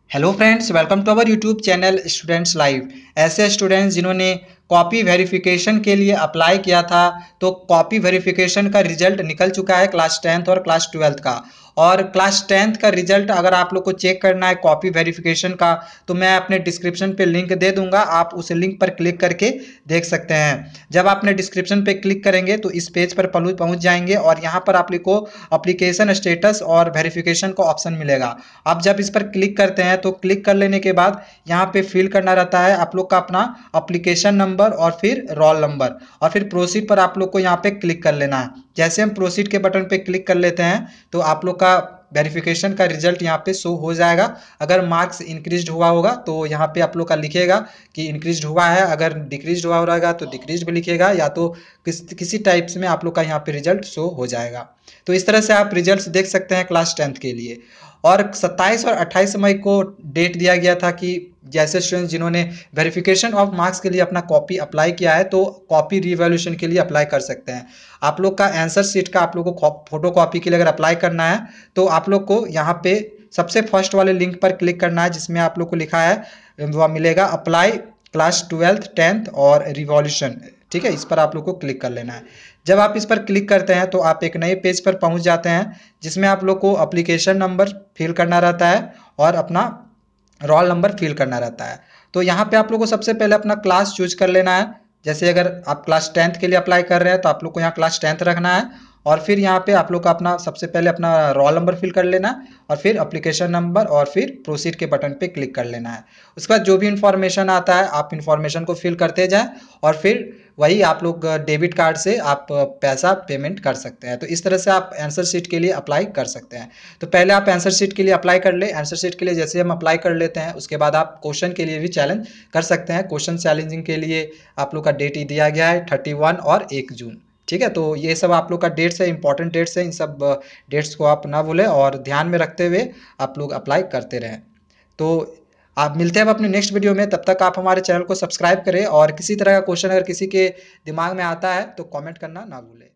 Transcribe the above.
Hello friends, welcome to our YouTube channel students live. ऐसे students जिन्होंने copy verification के लिए अप्लाई किया था, तो कॉपी वेरिफिकेशन का रिजल्ट निकल चुका है क्लास 10th और क्लास 12th का। और क्लास 10th का रिजल्ट अगर आप लोग को चेक करना है कॉपी वेरिफिकेशन का, तो मैं अपने डिस्क्रिप्शन पे लिंक दे दूंगा, आप उस लिंक पर क्लिक करके देख सकते हैं। जब आपने डिस्क्रिप्शन पे क्लिक करेंगे तो इस पेज पर पहुंच जाएंगे और यहाँ पर आप लोग को अप्लीकेशन स्टेटस और वेरिफिकेशन का ऑप्शन मिलेगा। आप जब इस पर क्लिक करते हैं तो क्लिक कर लेने के बाद यहाँ पे फिल करना रहता है आप लोग का अपना अप्लीकेशन नंबर और फिर रोल नंबर, और फिर प्रोसीड पर आप लोग को यहाँ पे क्लिक कर लेना है। जैसे हम प्रोसीड के बटन पे क्लिक कर लेते हैं तो आप लोग का वेरिफिकेशन का रिजल्ट यहाँ पे शो हो जाएगा। अगर मार्क्स इंक्रीज हुआ होगा तो यहाँ पे आप लोग का लिखेगा कि इंक्रीज हुआ है, अगर डिक्रीज हुआ रहेगा तो डिक्रीज भी लिखेगा, या तो किसी टाइप्स में आप लोग का यहाँ पे रिजल्ट शो हो जाएगा। तो इस तरह से आप रिजल्ट्स देख सकते हैं क्लास 10th के लिए। और 27 और 28 मई को डेट दिया गया था कि जैसे स्टूडेंट्स जिन्होंने वेरिफिकेशन ऑफ मार्क्स के लिए अपना कॉपी अप्लाई किया है तो कॉपी रीवैल्यूएशन के लिए अप्लाई कर सकते हैं। आप लोग का आंसर शीट का आप लोग को फोटो कॉपी के लिए अगर अप्लाई करना है तो आप लोग को यहाँ पे सबसे फर्स्ट वाले लिंक पर क्लिक करना है, जिसमें आप लोग को लिखा है वह मिलेगा अप्लाई क्लास 12th 10th और रिवॉल्यूशन। ठीक है, इस पर आप लोग को क्लिक कर लेना है। जब आप इस पर क्लिक करते हैं तो आप एक नए पेज पर पहुंच जाते हैं, जिसमें आप लोग को एप्लीकेशन नंबर फिल करना रहता है और अपना रोल नंबर फिल करना रहता है। तो यहाँ पे आप लोग को सबसे पहले अपना क्लास चूज कर लेना है। जैसे अगर आप क्लास 10th के लिए अप्लाई कर रहे हैं तो आप लोग को यहाँ क्लास 10th रखना है, और फिर यहाँ पे आप लोग का अपना सबसे पहले अपना रोल नंबर फिल कर लेना है और फिर एप्लीकेशन नंबर और फिर प्रोसीड के बटन पे क्लिक कर लेना है। उसके बाद जो भी इन्फॉर्मेशन आता है आप इन्फॉर्मेशन को फिल करते जाएं और फिर वही आप लोग डेबिट कार्ड से आप पैसा पेमेंट कर सकते हैं। तो इस तरह से आप आंसर शीट के लिए अप्लाई कर सकते हैं। तो पहले आप आंसर शीट के लिए अप्लाई कर ले। आंसर शीट के लिए जैसे हम अप्लाई कर लेते हैं उसके बाद आप क्वेश्चन के लिए भी चैलेंज कर सकते हैं। क्वेश्चन चैलेंजिंग के लिए आप लोग का डेट ही दिया गया है 31 और 1 जून। ठीक है, तो ये सब आप लोग का डेट्स है, इंपॉर्टेंट डेट्स है। इन सब डेट्स को आप ना भूलें और ध्यान में रखते हुए आप लोग अप्लाई करते रहें। तो आप मिलते हैं अब अपने नेक्स्ट वीडियो में, तब तक आप हमारे चैनल को सब्सक्राइब करें और किसी तरह का क्वेश्चन अगर किसी के दिमाग में आता है तो कमेंट करना ना भूलें।